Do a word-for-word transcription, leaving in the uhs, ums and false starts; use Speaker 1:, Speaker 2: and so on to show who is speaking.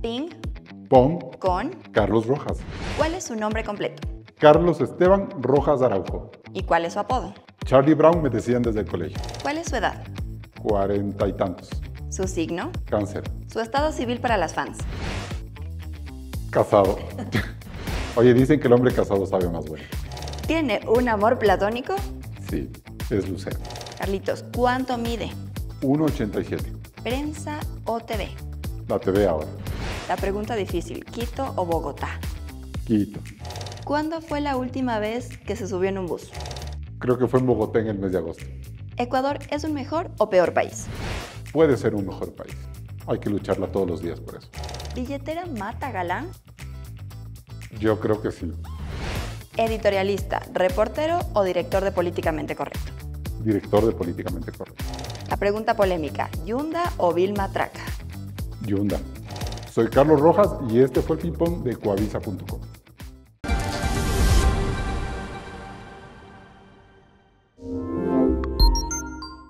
Speaker 1: Ping
Speaker 2: Pong
Speaker 1: con...
Speaker 2: Carlos Rojas.
Speaker 1: ¿Cuál es su nombre completo?
Speaker 2: Carlos Esteban Rojas Araujo.
Speaker 1: ¿Y cuál es su apodo?
Speaker 2: Charlie Brown me decían desde el colegio.
Speaker 1: ¿Cuál es su edad?
Speaker 2: Cuarenta y tantos.
Speaker 1: ¿Su signo?
Speaker 2: Cáncer.
Speaker 1: ¿Su estado civil para las fans?
Speaker 2: Casado. Oye, dicen que el hombre casado sabe más bueno.
Speaker 1: ¿Tiene un amor platónico?
Speaker 2: Sí, es Lucero.
Speaker 1: Carlitos, ¿cuánto mide?
Speaker 2: uno ochenta y siete.
Speaker 1: ¿Prensa o T V?
Speaker 2: La T V ahora.
Speaker 1: La pregunta difícil, ¿Quito o Bogotá?
Speaker 2: Quito.
Speaker 1: ¿Cuándo fue la última vez que se subió en un bus?
Speaker 2: Creo que fue en Bogotá en el mes de agosto.
Speaker 1: ¿Ecuador es un mejor o peor país?
Speaker 2: Puede ser un mejor país. Hay que lucharla todos los días por eso.
Speaker 1: ¿Billetera mata galán?
Speaker 2: Yo creo que sí.
Speaker 1: ¿Editorialista, reportero o director de Políticamente Correcto?
Speaker 2: Director de Políticamente Correcto.
Speaker 1: La pregunta polémica, ¿Yunda o Vilma Traca?
Speaker 2: Yunda. Soy Carlos Rojas y este fue el ping pong de Coavisa punto com.